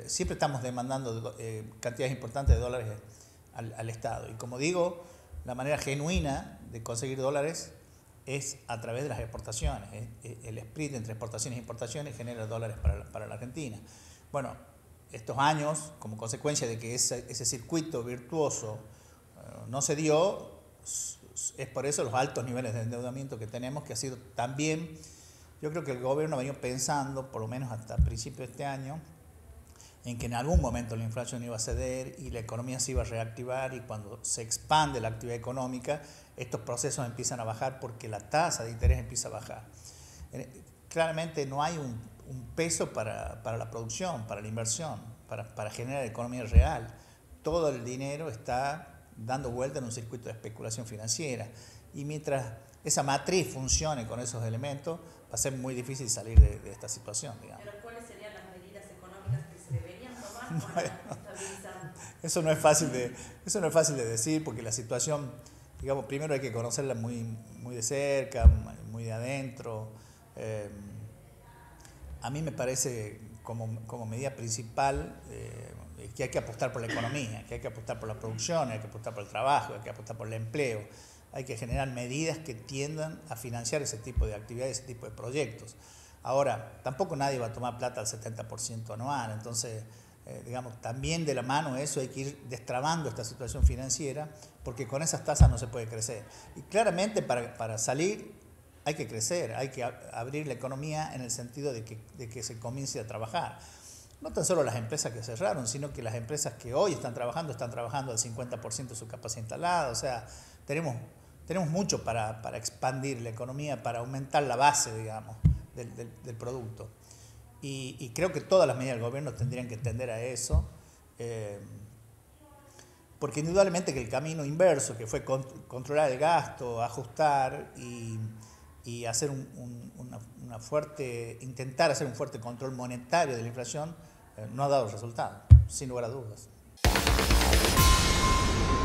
Siempre estamos demandando cantidades importantes de dólares al Estado. Y como digo, la manera genuina de conseguir dólares es a través de las exportaciones. El split entre exportaciones e importaciones genera dólares para la Argentina. Bueno, estos años, como consecuencia de que ese circuito virtuoso no se dio, es por eso los altos niveles de endeudamiento que tenemos, que ha sido también, yo creo que el gobierno ha venido pensando, por lo menos hasta principios de este año, en que en algún momento la inflación iba a ceder y la economía se iba a reactivar, y cuando se expande la actividad económica, estos procesos empiezan a bajar porque la tasa de interés empieza a bajar. Claramente no hay un peso para la producción, para la inversión, para generar economía real. Todo el dinero está dando vuelta en un circuito de especulación financiera, y mientras esa matriz funcione con esos elementos, va a ser muy difícil salir de esta situación, digamos. ¿Pero cuáles serían las medidas económicas que se deberían tomar para estabilizar? Eso no es fácil de decir, porque la situación, digamos, primero hay que conocerla muy de cerca, muy de adentro. A mí me parece como medida principal que hay que apostar por la economía, que hay que apostar por la producción, hay que apostar por el trabajo, hay que apostar por el empleo. Hay que generar medidas que tiendan a financiar ese tipo de actividades, ese tipo de proyectos. Ahora, tampoco nadie va a tomar plata al 70% anual, entonces, digamos, también de la mano eso hay que ir destrabando esta situación financiera, porque con esas tasas no se puede crecer. Y claramente para salir hay que crecer, hay que abrir la economía en el sentido de que se comience a trabajar. No tan solo las empresas que cerraron, sino que las empresas que hoy están trabajando al 50% de su capacidad instalada. O sea, tenemos mucho para expandir la economía, para aumentar la base, digamos, del producto. Y creo que todas las medidas del gobierno tendrían que tender a eso, porque indudablemente que el camino inverso, que fue controlar el gasto, ajustar y hacer intentar hacer un fuerte control monetario de la inflación, no ha dado resultado, sin lugar a dudas.